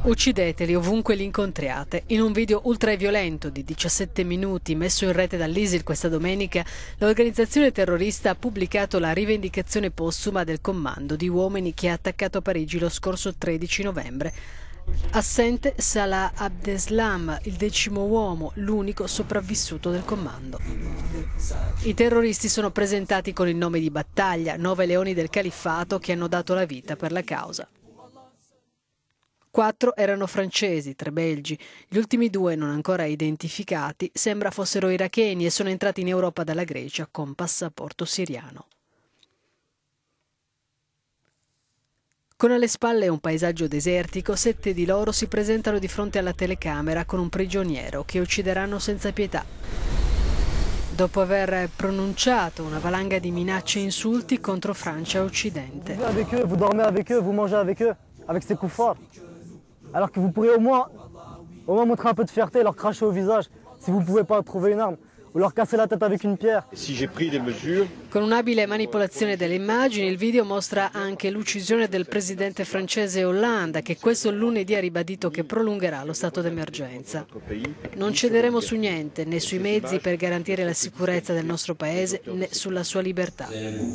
Uccideteli ovunque li incontriate. In un video ultraviolento di 17 minuti messo in rete dall'ISIL questa domenica, l'organizzazione terrorista ha pubblicato la rivendicazione postuma del comando di uomini che ha attaccato Parigi lo scorso 13 novembre. Assente Salah Abdeslam, il 10° uomo, l'unico sopravvissuto del comando. I terroristi sono presentati con il nome di battaglia, 9 leoni del califfato che hanno dato la vita per la causa. 4 erano francesi, 3 belgi. Gli ultimi 2, non ancora identificati, sembra fossero iracheni e sono entrati in Europa dalla Grecia con passaporto siriano. Con alle spalle un paesaggio desertico, 7 di loro si presentano di fronte alla telecamera con un prigioniero che uccideranno senza pietà. Dopo aver pronunciato una valanga di minacce e insulti contro Francia e Occidente. Vous dormez avec eux, vous mangez avec eux, avec ces kuffars. Alors que vous pourriez au moins montrer un peu de fierté, leur cracher au visage, si vous ne pouvez pas trouver une arme, ou leur casser la tête avec une pierre. Con un'abile manipolazione delle immagini, il video mostra anche l'uccisione del presidente francese Hollande, che questo lunedì ha ribadito che prolungherà lo stato d'emergenza. Non cederemo su niente, né sui mezzi per garantire la sicurezza del nostro paese, né sulla sua libertà.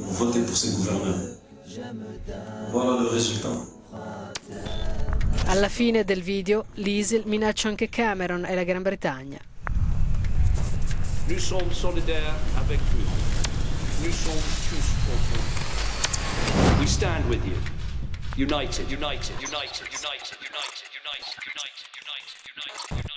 Alla fine del video, l'ISIL minaccia anche Cameron e la Gran Bretagna. Nous sommes solidaires avec vous. Nous sommes tous pour vous. We stand with you. United, united, united, united, united, united, united, united, united, united.